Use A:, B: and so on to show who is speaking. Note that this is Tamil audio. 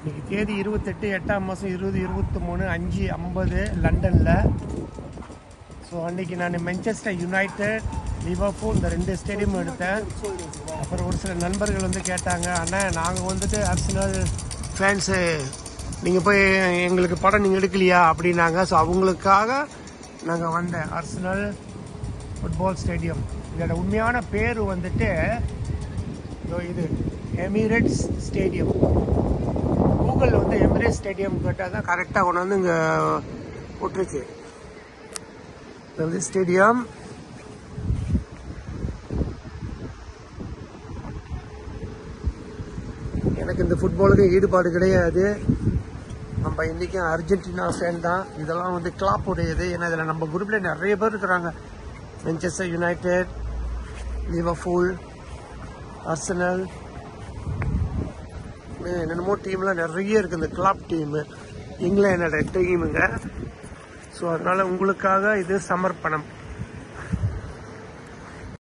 A: இன்னைக்கு தேதி 28 8ஆம் மாதம் 2023 5:50 லண்டனில். ஸோ அன்றைக்கி நான் மான்செஸ்டர் யுனைடெட், லிவர்பூல் இந்த 2 ஸ்டேடியம் எடுத்தேன். அப்புறம் ஒரு சில நண்பர்கள் வந்து கேட்டாங்க, அண்ணா நாங்கள் வந்துட்டு ஆர்சனல் ஃபேன்ஸு, நீங்கள் போய் எங்களுக்கு படம் நீங்கள் எடுக்கலையா அப்படின்னாங்க. ஸோ அவங்களுக்காக நாங்கள் வந்தேன். ஆர்சனல் ஃபுட்பால் ஸ்டேடியம், இதோட உண்மையான பேர் வந்துட்டு இது எமிரேட்ஸ் ஸ்டேடியம். கூகுள் வந்து எமிரேட்ஸ் ஸ்டேடியம் கேட்டால் தான் கரெக்டாக கொண்டு வந்து இங்கே போட்டிருக்கு. ஸ்டேடியம் எனக்கு இந்த ஃபுட்பாலுக்கு ஈடுபாடு கிடையாது. நம்ம இன்றைக்கும் அர்ஜென்டினா ஃபேன் தான். இதெல்லாம் வந்து கிளாப் உடையது. ஏன்னா இதில் நம்ம குரூப்பில் நிறைய பேர் இருக்கிறாங்க. மான்செஸ்டர் யுனைடெட், லிவர்பூல், ஆர்சனல், என்னென்னமோ டீம்லாம் நிறைய இருக்குது. இந்த கிளாப் டீமு இங்கிலாண்டோட டீமுங்க. ஸோ அதனால் உங்களுக்காக இது சமர்ப்பணம்.